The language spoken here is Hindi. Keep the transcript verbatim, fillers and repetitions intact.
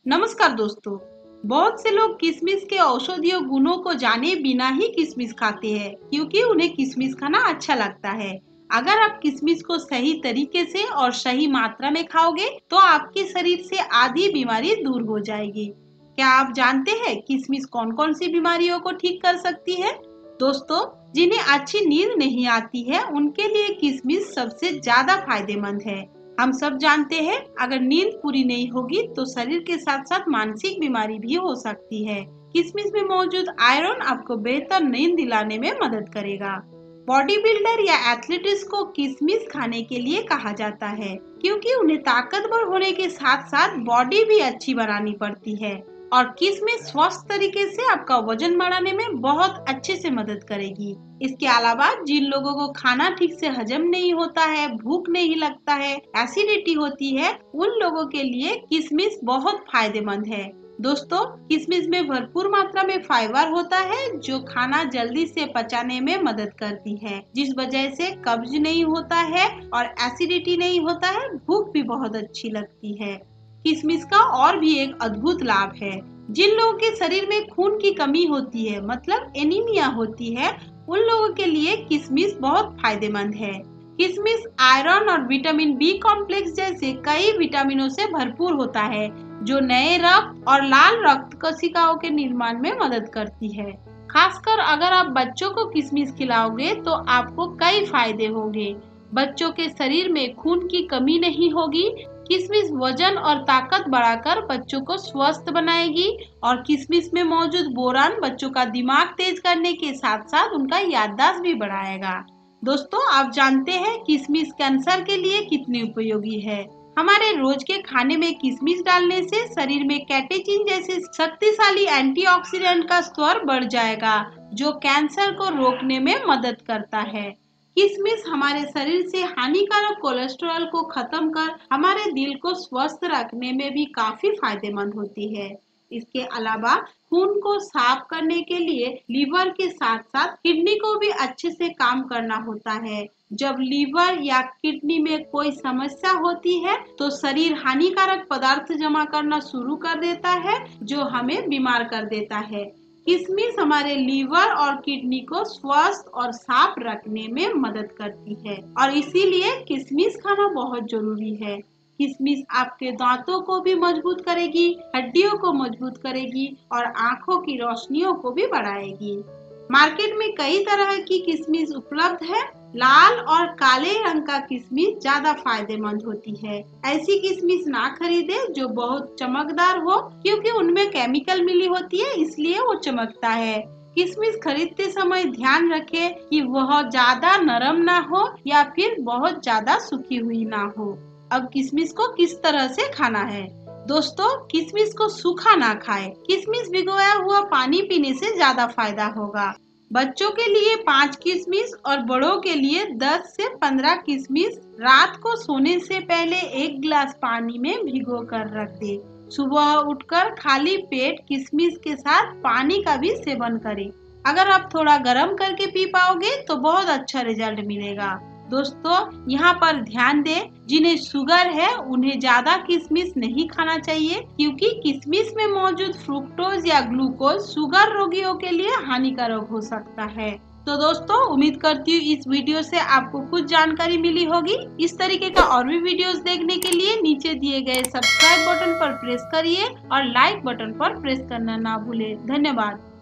नमस्कार दोस्तों। बहुत से लोग किशमिश के औषधीय गुणों को जाने बिना ही किशमिश खाते हैं क्योंकि उन्हें किशमिश खाना अच्छा लगता है। अगर आप किशमिश को सही तरीके से और सही मात्रा में खाओगे तो आपके शरीर से आधी बीमारी दूर हो जाएगी। क्या आप जानते हैं किशमिश कौन कौन सी बीमारियों को ठीक कर सकती है? दोस्तों, जिन्हें अच्छी नींद नहीं आती है उनके लिए किशमिश सबसे ज्यादा फायदेमंद है। हम सब जानते हैं अगर नींद पूरी नहीं होगी तो शरीर के साथ साथ मानसिक बीमारी भी हो सकती है। किशमिश में मौजूद आयरन आपको बेहतर नींद दिलाने में मदद करेगा। बॉडी बिल्डर या एथलीट्स को किशमिश खाने के लिए कहा जाता है क्योंकि उन्हें ताकतवर होने के साथ साथ बॉडी भी अच्छी बनानी पड़ती है और किशमिश स्वस्थ तरीके से आपका वजन बढ़ाने में बहुत अच्छे से मदद करेगी। इसके अलावा जिन लोगों को खाना ठीक से हजम नहीं होता है, भूख नहीं लगता है, एसिडिटी होती है, उन लोगों के लिए किशमिश बहुत फायदेमंद है। दोस्तों, किशमिश में भरपूर मात्रा में फाइबर होता है जो खाना जल्दी से पचाने में मदद करती है, जिस वजह से कब्ज नहीं होता है और एसिडिटी नहीं होता है, भूख भी बहुत अच्छी लगती है। किशमिश का और भी एक अद्भुत लाभ है। जिन लोगों के शरीर में खून की कमी होती है, मतलब एनीमिया होती है, उन लोगों के लिए किशमिश बहुत फायदेमंद है। किशमिश आयरन और विटामिन बी कॉम्प्लेक्स जैसे कई विटामिनों से भरपूर होता है जो नए रक्त और लाल रक्त कोशिकाओं के निर्माण में मदद करती है। खासकर अगर आप बच्चों को किशमिश खिलाओगे तो आपको कई फायदे होंगे। बच्चों के शरीर में खून की कमी नहीं होगी। किशमिश वजन और ताकत बढ़ाकर बच्चों को स्वस्थ बनाएगी और किशमिश में मौजूद बोरान बच्चों का दिमाग तेज करने के साथ साथ उनका याददाश्त भी बढ़ाएगा। दोस्तों, आप जानते हैं किशमिश कैंसर के लिए कितनी उपयोगी है। हमारे रोज के खाने में किशमिश डालने से शरीर में कैटेचिन जैसे शक्तिशाली एंटीऑक्सीडेंट का स्तर बढ़ जाएगा जो कैंसर को रोकने में मदद करता है। किशमिश हमारे शरीर से हानिकारक कोलेस्ट्रॉल को खत्म कर हमारे दिल को स्वस्थ रखने में भी काफी फायदेमंद होती है। इसके अलावा खून को साफ करने के लिए लीवर के साथ साथ किडनी को भी अच्छे से काम करना होता है। जब लीवर या किडनी में कोई समस्या होती है तो शरीर हानिकारक पदार्थ जमा करना शुरू कर देता है जो हमें बीमार कर देता है। किशमिश हमारे लीवर और किडनी को स्वस्थ और साफ रखने में मदद करती है और इसीलिए किशमिश खाना बहुत जरूरी है। किशमिश आपके दांतों को भी मजबूत करेगी, हड्डियों को मजबूत करेगी और आंखों की रोशनियों को भी बढ़ाएगी। मार्केट में कई तरह की किशमिश उपलब्ध है। लाल और काले रंग का किशमिश ज्यादा फायदेमंद होती है। ऐसी किशमिश ना खरीदे जो बहुत चमकदार हो क्योंकि उनमें केमिकल मिली होती है, इसलिए वो चमकता है। किशमिश खरीदते समय ध्यान रखें कि वह ज्यादा नरम ना हो या फिर बहुत ज्यादा सूखी हुई ना हो। अब किशमिश को किस तरह से खाना है? दोस्तों, किशमिश को सूखा ना खाएं। किशमिश भिगोया हुआ पानी पीने से ज्यादा फायदा होगा। बच्चों के लिए पाँच किशमिश और बड़ों के लिए दस से पंद्रह किशमिश रात को सोने से पहले एक गिलास पानी में भिगो कर रख दे। सुबह उठकर खाली पेट किशमिश के साथ पानी का भी सेवन करें। अगर आप थोड़ा गर्म करके पी पाओगे तो बहुत अच्छा रिजल्ट मिलेगा। दोस्तों, यहाँ पर ध्यान दें, जिन्हें शुगर है उन्हें ज्यादा किशमिश नहीं खाना चाहिए क्योंकि किशमिश में मौजूद फ्रुक्टोज या ग्लूकोज शुगर रोगियों के लिए हानिकारक हो सकता है। तो दोस्तों, उम्मीद करती हूँ इस वीडियो से आपको कुछ जानकारी मिली होगी। इस तरीके का और भी वीडियोस देखने के लिए नीचे दिए गए सब्सक्राइब बटन पर प्रेस करिए और लाइक बटन पर प्रेस करना ना भूले। धन्यवाद।